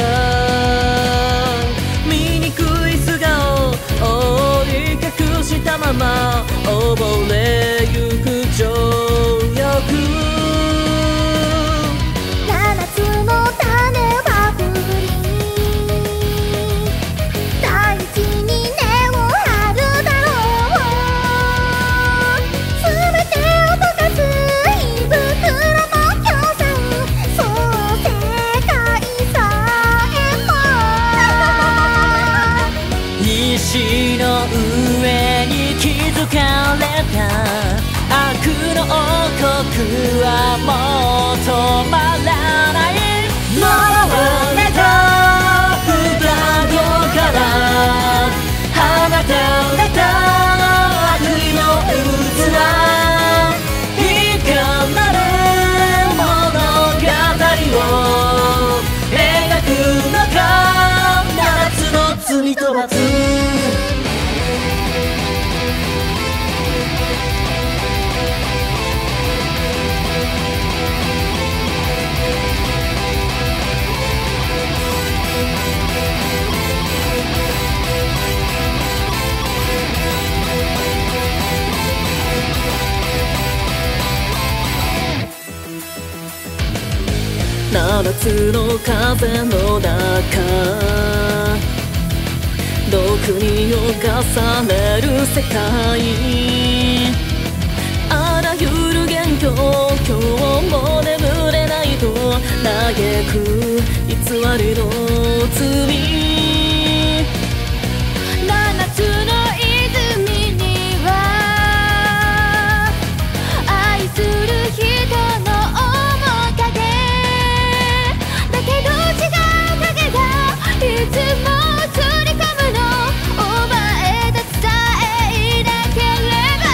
醜い素顔を覆い隠したまま溺れゆく情欲。 七つの種は降り大地に根を張るだろう。全てを溶かす胃袋も競争。そう世界さえも石の上に築かれた悪の王国はもう止まらない。呪われた双子から放たれた悪意の渦はいかなる物語を描くのか。七つの罪と罰。七つの風の中毒に侵れる世界。あらゆる元凶今日も眠れないと嘆く偽りの罪。 七つの泉には愛する人の面影だけど違う影がいつも映り込むの。お前たちさえいなければ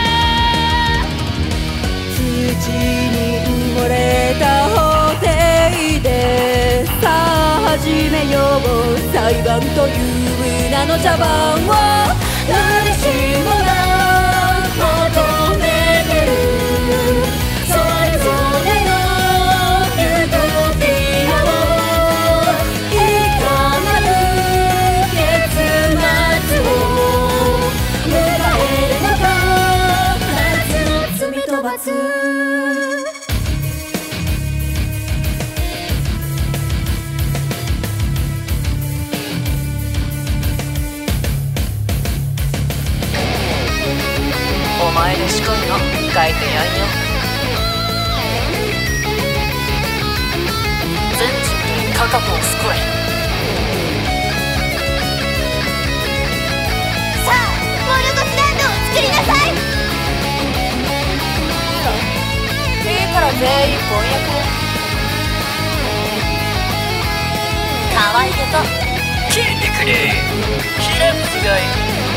土に埋もれた法廷でさあ始めよう。裁判という名の茶番を誰しもが求めてる。それぞれのユートピアをいかなる結末を迎えるのか。夏の罪と罰。 お前で仕込みの書いてやんよ。全人類科学を救え。 さあモルゴスランドを作りなさい。 いいから全員翻訳を。可愛げと聞いてくれ。ヒラムズがいる。